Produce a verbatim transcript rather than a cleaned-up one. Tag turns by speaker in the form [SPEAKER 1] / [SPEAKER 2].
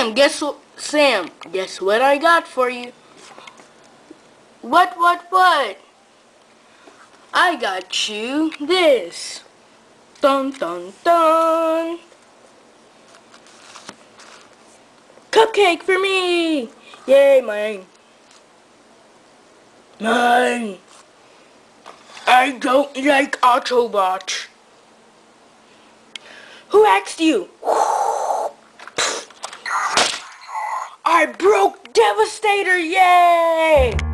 [SPEAKER 1] Sam, guess what? Sam, guess what I got for you? What, what, what? I got you this. Dun, dun, dun. Cupcake for me! Yay, mine. Mine. I don't like Autobots. Who asked you? I broke Devastator, yay!